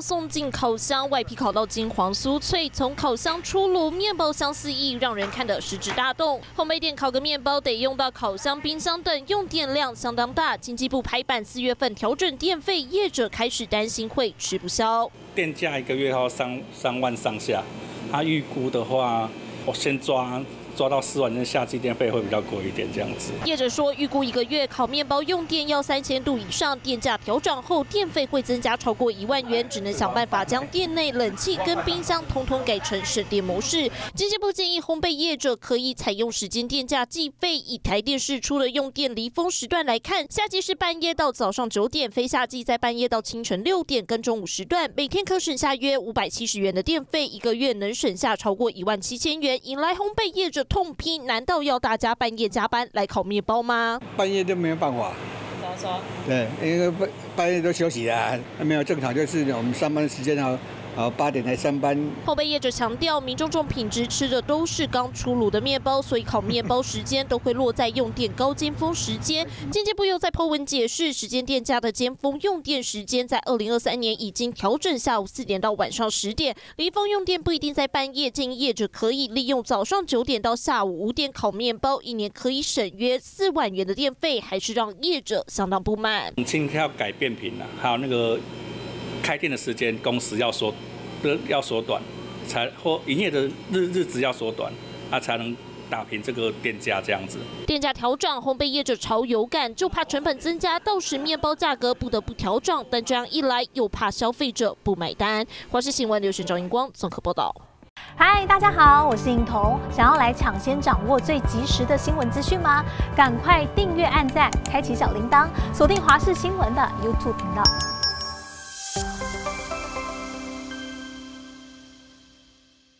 送进烤箱，外皮烤到金黄酥脆，从烤箱出炉，面包香四溢，让人看得食指大动。烘焙店烤个面包得用到烤箱、冰箱等，用电量相当大。经济部拍板4月份调整电费，业者开始担心会吃不消。 电价1个月要3万上下，他预估的话，我先抓到4万，那夏季电费会比较贵一点这样子。 业者说，预估1个月烤面包用电要3000度以上，电价调涨后，电费会增加超过1万元，只能想办法将店内冷气跟冰箱通通改成省电模式。经济部建议烘焙业者可以采用时间电价计费，以台电释出的用电离峰时段来看，夏季是半夜到早上9点，非夏季在半夜到清晨6点跟中午时段，每天可省下约570元的电费，1个月能省下超过17000元，引来烘焙业者痛批，难道要大家半夜加班来烤面包吗？ 半夜就没有办法。 怎么说？ 对，因为半夜都休息了，没有正常就是我们上班时间8点来上班。 烘焙业者强调，民众重品质吃的都是刚出炉的面包，所以烤面包时间都会落在用电高尖峰时间。经济部又在po文解释，时间电价的尖峰用电时间在2023年已经调整下午4点到晚上10点，离峰用电不一定在半夜，建议业者可以利用早上9点到下午5点烤面包，1年可以省约4万元的电费，还是让业者相当不满。 今天要改变品了，还有那个开店的时间工时要缩短，或营业的日子要缩短，才能打平这个电价这样子。 电价调涨，烘焙业者超有感，就怕成本增加，到时面包价格不得不调涨，但这样一来又怕消费者不买单。华视新闻刘璇、赵荧光综合报道。 嗨，大家好，我是颖彤。想要来抢先掌握最及时的新闻资讯吗？赶快订阅、按赞、开启小铃铛，锁定华视新闻的 YouTube 频道。